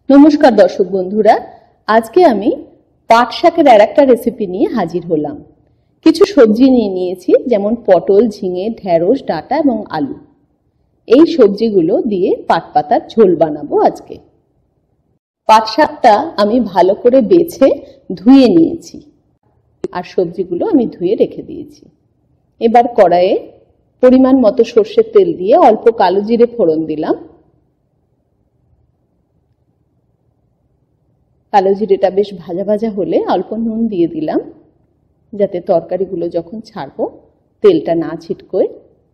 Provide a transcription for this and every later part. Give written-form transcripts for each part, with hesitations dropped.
নমস্কার দর্শক বন্ধুরা, আজকে আমি পাট শাকের আরেকটা রেসিপি নিয়ে হাজির হলাম। কিছু সবজি নিয়ে নিয়েছি, যেমন পটল, ঝিঙে, ঢেঁড়স, ডাঁটা এবং আলু। এই সবজিগুলো দিয়ে পাট পাতার ঝোল বানাবো আজকে। পাট শাকটা আমি ভালো করে বেছে ধুয়ে নিয়েছি, আর সবজিগুলো আমি ধুয়ে রেখে দিয়েছি। এবার কড়াইয়ে পরিমাণ মতো সর্ষের তেল দিয়ে অল্প কালো জিরে ফোড়ন দিলাম। কালো জিরেটা বেশ ভাজা ভাজা হলে অল্প নুন দিয়ে দিলাম, যাতে তরকারিগুলো যখন ছাড়বো তেলটা না ছিটকোয়।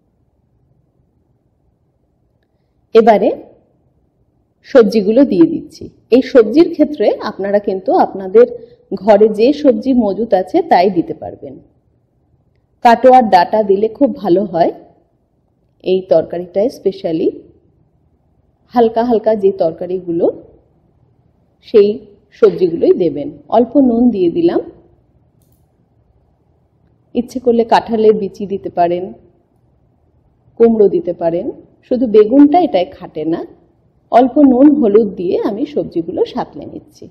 এবারে সবজিগুলো দিয়ে দিচ্ছি। এই সবজির ক্ষেত্রে আপনারা কিন্তু আপনাদের ঘরে যে সবজি মজুদ আছে তাই দিতে পারবেন। কাটোয়ার ডাঁটা দিলে খুব ভালো হয় এই তরকারিটায়। স্পেশালি হালকা হালকা যে তরকারিগুলো, সেই সবজিগুলোই দেবেন। অল্প নুন দিয়ে দিলাম। ইচ্ছে করলে কাঁঠালের বিচি দিতে পারেন, কুমড়ো দিতে পারেন, শুধু বেগুনটা এটায় খাটে না। অল্প নুন হলুদ দিয়ে আমি সবজিগুলো সাঁতলে নিচ্ছি।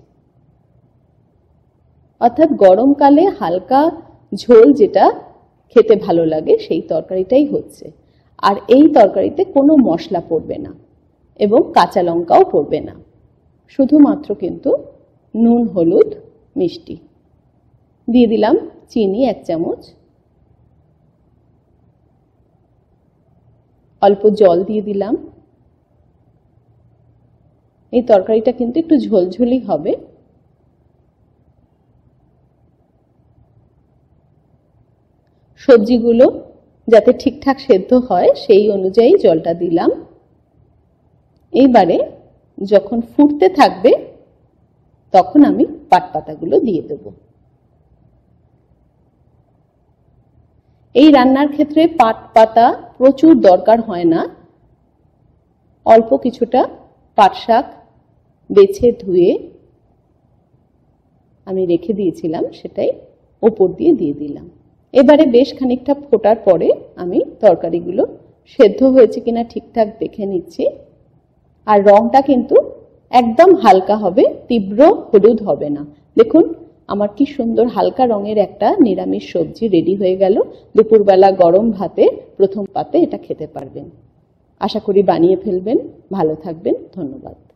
অর্থাৎ গরমকালে হালকা ঝোল যেটা খেতে ভালো লাগে সেই তরকারিটাই হচ্ছে। আর এই তরকারিতে কোনো মশলা পড়বে না এবং কাঁচা লঙ্কাও পড়বে না, শুধুমাত্র কিন্তু নুন, হলুদ, মিষ্টি দিয়ে দিলাম। চিনি 1 চামচ, অল্প জল দিয়ে দিলাম। এই তরকারিটা কিন্তু একটু ঝোলঝোলি হবে। সবজিগুলো যাতে ঠিকঠাক সেদ্ধ হয় সেই অনুযায়ী জলটা দিলাম। এইবারে যখন ফুটতে থাকবে তখন আমি পাট পাতাগুলো দিয়ে দেব। এই রান্নার ক্ষেত্রে পাট পাতা প্রচুর দরকার হয় না। অল্প কিছুটা পাট শাক বেছে ধুয়ে আমি রেখে দিয়েছিলাম, সেটাই ওপর দিয়ে দিলাম। এবারে বেশ খানিকটা ফোটার পরে আমি তরকারিগুলো সেদ্ধ হয়েছে কিনা ঠিকঠাক দেখে নিচ্ছি। আর রংটা কিন্তু একদম হালকা হবে, তীব্র হলুদ হবে না। দেখুন আমার কি সুন্দর হালকা রঙের একটা নিরামিষ সবজি রেডি হয়ে গেল। দুপুরবেলা গরম ভাতে প্রথম পাতে এটা খেতে পারবেন। আশা করি বানিয়ে ফেলবেন। ভালো থাকবেন। ধন্যবাদ।